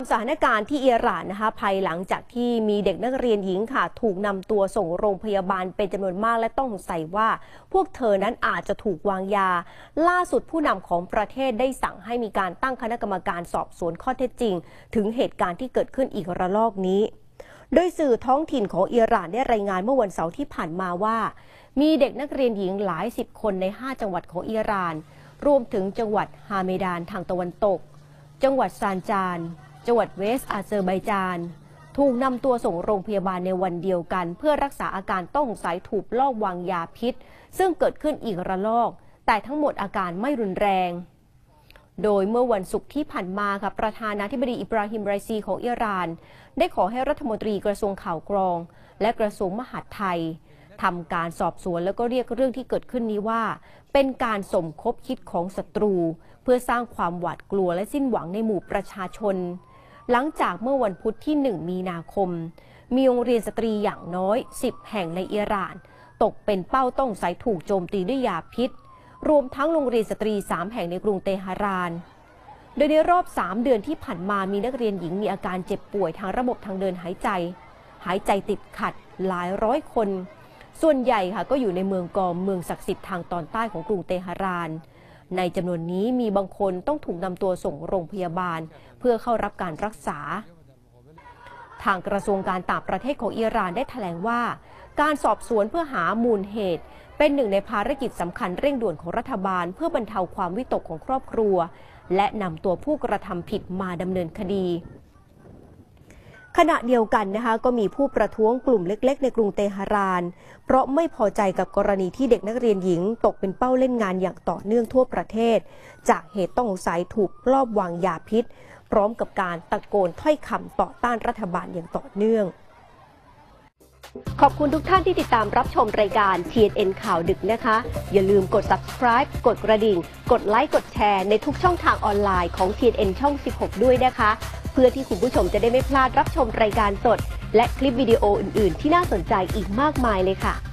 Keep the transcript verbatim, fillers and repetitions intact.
สถานการณ์ที่อิหร่านนะคะภายหลังจากที่มีเด็กนักเรียนหญิงค่ะถูกนำตัวส่งโรงพยาบาลเป็นจำนวนมากและต้องสงสัยว่าพวกเธอนั้นอาจจะถูกวางยาล่าสุดผู้นำของประเทศได้สั่งให้มีการตั้งคณะกรรมการสอบสวนข้อเท็จจริงถึงเหตุการณ์ที่เกิดขึ้นอีกระลอกนี้โดยสื่อท้องถิ่นของอิหร่านได้รายงานเมื่อวันเสาร์ที่ผ่านมาว่ามีเด็กนักเรียนหญิงหลายสิบคนในห้าจังหวัดของอิหร่านรวมถึงจังหวัดฮาเมดานทางตะวันตกจังหวัดซานจานจังหวัดเวสต์อาเซอร์ไบจานถูกนำตัวส่งโรงพยาบาลในวันเดียวกันเพื่อรักษาอาการต้องสงสัยถูกลอบวางยาพิษซึ่งเกิดขึ้นอีกระลอกแต่ทั้งหมดอาการไม่รุนแรงโดยเมื่อวันศุกร์ที่ผ่านมาค่ะประธานาธิบดีอิบราฮิมไรซีของอิหร่านได้ขอให้รัฐมนตรีกระทรวงข่าวกรองและกระทรวงมหาดไทยทำการสอบสวนแล้วก็เรียกเรื่องที่เกิดขึ้นนี้ว่าเป็นการสมคบคิดของศัตรูเพื่อสร้างความหวาดกลัวและสิ้นหวังในหมู่ประชาชนหลังจากเมื่อวันพุธที่หนึ่งมีนาคมมีโรงเรียนสตรีอย่างน้อยสิบแห่งในอิหร่านตกเป็นเป้าต้องสงสัยถูกโจมตีด้วยยาพิษรวมทั้งโรงเรียนสตรีสามแห่งในกรุงเตหะรานโดยในรอบสามเดือนที่ผ่านมามีนักเรียนหญิงมีอาการเจ็บป่วยทางระบบทางเดินหายใจหายใจติดขัดหลายร้อยคนส่วนใหญ่ค่ะก็อยู่ในเมืองกอมเมืองศักดิ์สิทธิ์ทางตอนใต้ของกรุงเตหะรานในจำนวนนี้มีบางคนต้องถูกนำตัวส่งโรงพยาบาลเพื่อเข้ารับการรักษาทางกระทรวงการต่างประเทศของอิหร่านได้แถลงว่าการสอบสวนเพื่อหามูลเหตุเป็นหนึ่งในภารกิจสำคัญเร่งด่วนของรัฐบาลเพื่อบรรเทาความวิตกของครอบครัวและนำตัวผู้กระทำผิดมาดำเนินคดีขณะเดียวกันนะคะก็มีผู้ประท้วงกลุ่มเล็กๆในกรุงเตหะรานเพราะไม่พอใจกับกรณีที่เด็กนักเรียนหญิงตกเป็นเป้าเล่นงานอย่างต่อเนื่องทั่วประเทศจากเหตุต้องสงสัยถูกลอบวางยาพิษพร้อมกับการตะโกนถ้อยคำต่อต้านรัฐบาลอย่างต่อเนื่องขอบคุณทุกท่านที่ติดตามรับชมรายการ ที เอ็น เอ็น ข่าวดึกนะคะอย่าลืมกด ซับสไครบ์ กดกระดิ่งกดไลค์กดแชร์ในทุกช่องทางออนไลน์ของ ที เอ็น เอ็น ช่องสิบหกด้วยนะคะเพื่อที่คุณผู้ชมจะได้ไม่พลาดรับชมรายการสดและคลิปวิดีโออื่นๆที่น่าสนใจอีกมากมายเลยค่ะ